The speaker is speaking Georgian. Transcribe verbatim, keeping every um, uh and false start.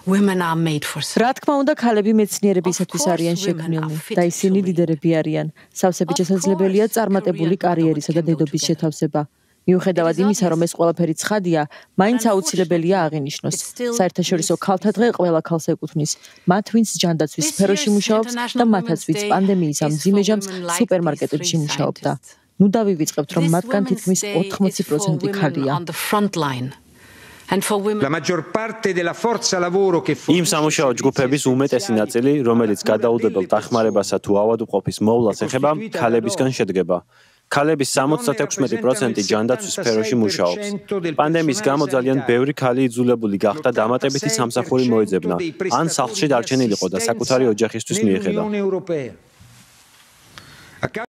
Women are made for რა თქმა უნდა, ქალები მეცნიერებისათვის არიან შექმნილნი და ისინი ლიდერები არიან. სავსებით შესაძლებელია წარმატებული კარიერისა და დედობის შეთავსება. მიუხედავად იმისა, რომ ეს ყველაფერი ცხადია, მაინც აუცილებელია აღინიშნოს. საერთაშორისო ქალთა დღე ყველა ქალს ეკუთვნის, მათ ვინც ჯანდაცვის სფეროში მუშაობს და მათაც ვინც პანდემიის ამ მძიმე ჟამს სუპერმარკეტებში მუშაობდა. ნუ დავივიწყებთ, რომ მათგან თითქმის ოთხმოცი პროცენტი ქალია. იმ სამუშაო ჯგუფების უმეტესი ნაწილი, რომელიც გადაუდებელ დახმარებასა თუ ავადმყოფის მოვლას ეხება, ქალებისგან შედგება. ქალების სამოცდაექვსი პროცენტი ჯანდაცვის სფეროში მუშაობს. პანდემიის გამო ძალიან ბევრი ქალი იძულებული გახდა დამატებითი სამსახური მოეძებნა, ან სახლში დარჩენილიყო და საკუთარი ოჯახისთვის მიეხედა.